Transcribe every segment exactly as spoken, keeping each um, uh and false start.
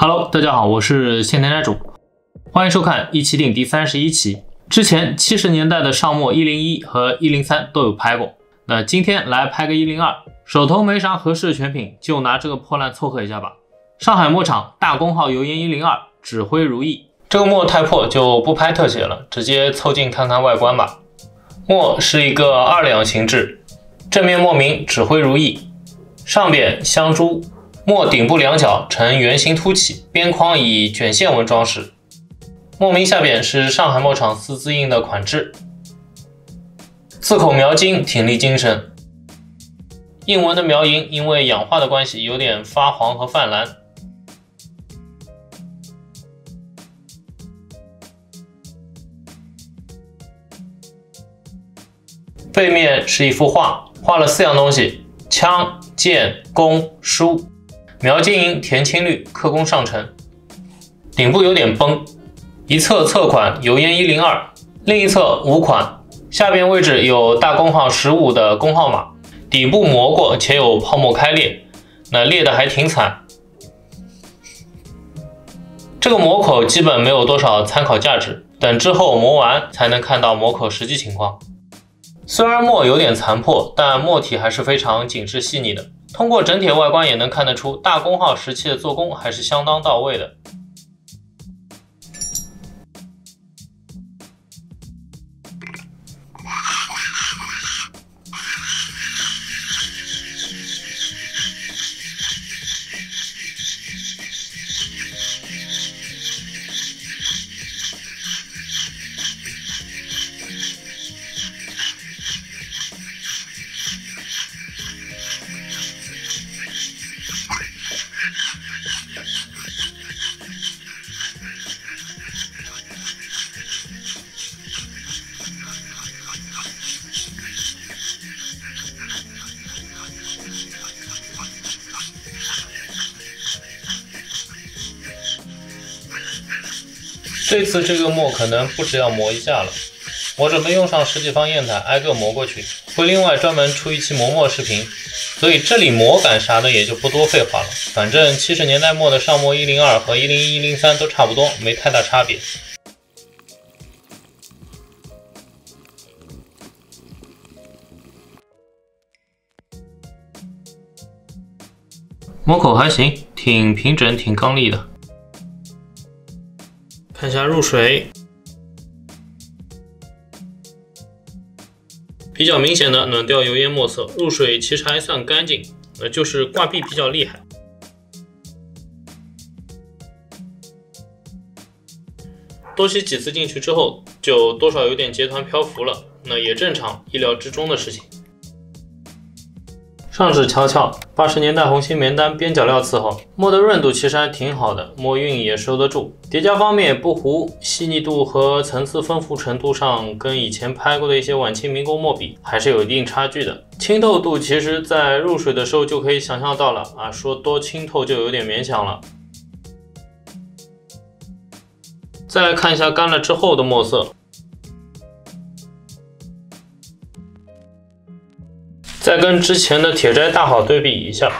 Hello， 大家好，我是线田斋主，欢迎收看一期定第三十一期。之前七十年代的上墨一零一和一零三都有拍过，那今天来拍个一零二，手头没啥合适的选品，就拿这个破烂凑合一下吧。上海墨厂大功号油烟一零二，指挥如意。这个墨太破就不拍特写了，直接凑近看看外观吧。墨是一个二两形制，正面墨名指挥如意，上边镶珠。墨顶部两角呈圆形凸起，边框以卷线纹装饰。墨名下边是上海墨厂私自印的款制，字口描金，挺立精神。印纹的描银因为氧化的关系有点发黄和泛蓝。背面是一幅画，画了四样东西：枪、剑、弓、书。描金银，填青绿，刻工上乘。顶部有点崩，一侧侧款油烟一零二，另一侧无款，下边位置有大功号十五的功号码，底部磨过且有泡沫开裂，那裂的还挺惨。这个磨口基本没有多少参考价值，等之后磨完才能看到磨口实际情况。虽然墨有点残破，但墨体还是非常紧致细腻的。通过整体外观也能看得出，大功号时期的做工还是相当到位的。这次这个墨可能不止要磨一下了，我准备用上十几方砚台挨个磨过去，会另外专门出一期磨墨视频，所以这里磨感啥的也就不多废话了。反正七十年代末的上墨一零二和一零一、一零三都差不多，没太大差别。墨口还行，挺平整，挺刚利的。看下入水，比较明显的暖调油烟墨色，入水其实还算干净，呃，就是挂壁比较厉害。多洗几次进去之后，就多少有点结团漂浮了，那也正常，意料之中的事情。上指瞧瞧，八十年代红心棉单边角料伺候，墨的润度其实还挺好的，墨韵也收得住。叠加方面也不糊，细腻度和层次丰富程度上跟以前拍过的一些晚清民工墨比还是有一定差距的。清透度其实在入水的时候就可以想象到了啊，说多清透就有点勉强了。再来看一下干了之后的墨色。再跟之前的铁斋大好对比一下，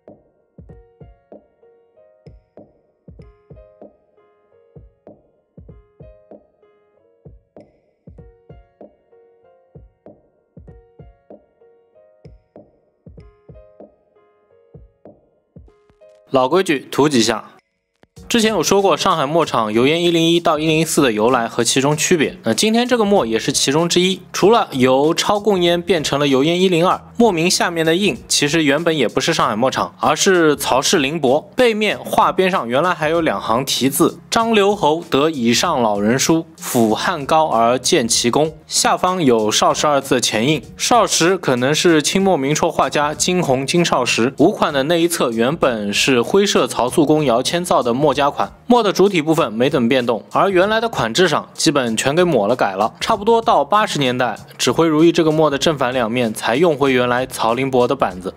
老规矩，涂几下。之前有说过上海墨厂油烟一零一到一零四的由来和其中区别，那今天这个墨也是其中之一。除了由超供烟变成了油烟一零二，墨名下面的印其实原本也不是上海墨厂，而是曹氏林博。背面画边上原来还有两行题字：张留侯得以上老人书，俯汉高而见其功。下方有少时二字的前印，少时可能是清末名绰画家金鸿金少时。五款的那一侧原本是徽社曹素公姚谦造的墨家款，墨的主体部分没怎变动，而原来的款制上基本全给抹了改了。差不多到八十年代，指挥如意这个墨的正反两面才用回原来曹林博的板子。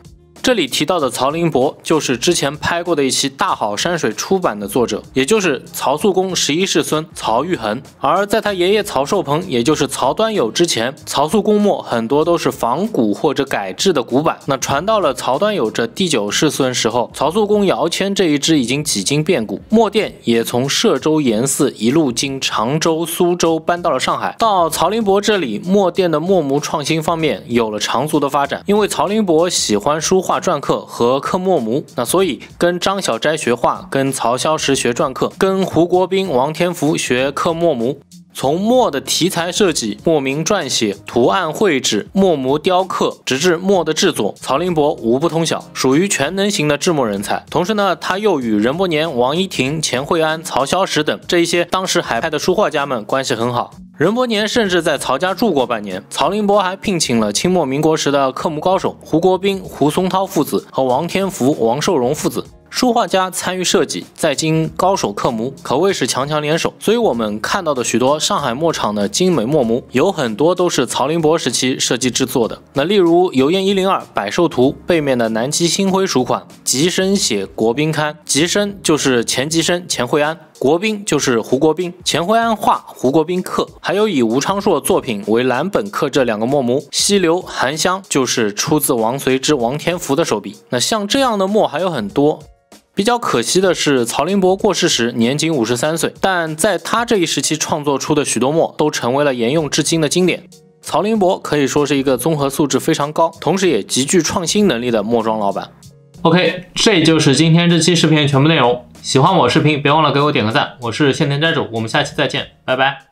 这里提到的曹林伯就是之前拍过的一期大好山水出版的作者，也就是曹肃公十一世孙曹玉衡。而在他爷爷曹寿鹏，也就是曹端友之前，曹肃公墓很多都是仿古或者改制的古版。那传到了曹端友这第九世孙时候，曹肃公姚谦这一支已经几经变故，墨店也从歙州严寺一路经常州、苏州搬到了上海。到曹林伯这里，墨店的墨模创新方面有了长足的发展，因为曹林伯喜欢书画篆刻和刻墨模，那所以跟张小斋学画，跟曹萧石学篆刻，跟胡国斌、王天福学刻墨模。从墨的题材设计、墨名撰写、图案绘制、墨模雕刻，直至墨的制作，曹林伯无不通晓，属于全能型的制墨人才。同时呢，他又与任伯年、王一亭、钱惠安、曹萧石等这一些当时海派的书画家们关系很好。任伯年甚至在曹家住过半年。曹林伯还聘请了清末民国时的刻模高手胡国斌、胡松涛父子和王天福、王寿荣父子。书画家参与设计，再经高手刻模，可谓是强强联手。所以我们看到的许多上海墨厂的精美墨模，有很多都是曹林伯时期设计制作的。那例如油砚一零二百寿图背面的南极星辉署款，吉生写国宾刊，吉生就是钱吉生、钱惠安，国宾就是胡国斌，钱惠安画，胡国斌刻，还有以吴昌硕作品为蓝本刻这两个墨模，溪流、含香就是出自王随之、王天福的手笔。那像这样的墨还有很多。比较可惜的是，曹林伯过世时年仅五十三岁，但在他这一时期创作出的许多墨都成为了沿用至今的经典。曹林伯可以说是一个综合素质非常高，同时也极具创新能力的墨庄老板。OK， 这就是今天这期视频全部内容。喜欢我视频，别忘了给我点个赞。我是现田斋主，我们下期再见，拜拜。